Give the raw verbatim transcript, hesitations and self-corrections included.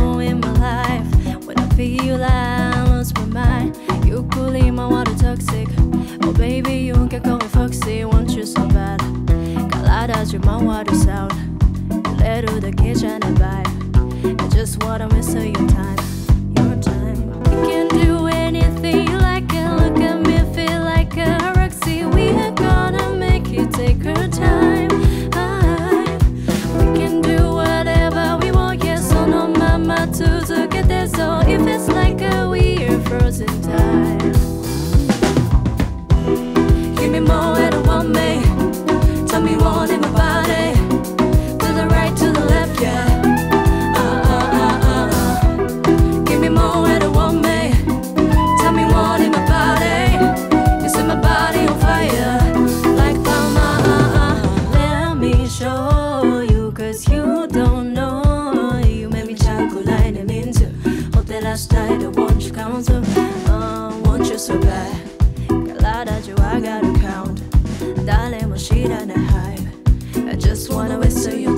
know in my life. When I feel like I lost my mind, you could leave my water toxic. Oh baby, you can call me Foxy, want you so bad. Kalada's your mouth water sound. You let to the kitchen and vibe. I just wanna miss your time, your time. You can do anything you like and look at me, feel like a Roxy. We are gonna make it take our time. I, we can do whatever we want, yes, so no mama to to get there. So if it's like a weird frozen time, give me more and I want me. Tell me one in my body, to the right, to the left, yeah. Uh, uh, uh, uh, uh. Give me more and I want me. Tell me one in my body, you set my body on fire, like Palma. Uh, uh. Let me show you, cause you don't know. You made me chocolate and into hotel last night, I want you count to, uh, want you so bad. Kalada, you I gotta count. Dale, mo shira na hype. I just wanna whistle you